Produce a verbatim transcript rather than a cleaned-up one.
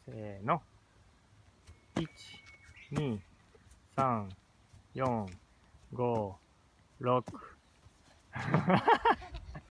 せーの。いち、に、さん、よん、ご、ろく。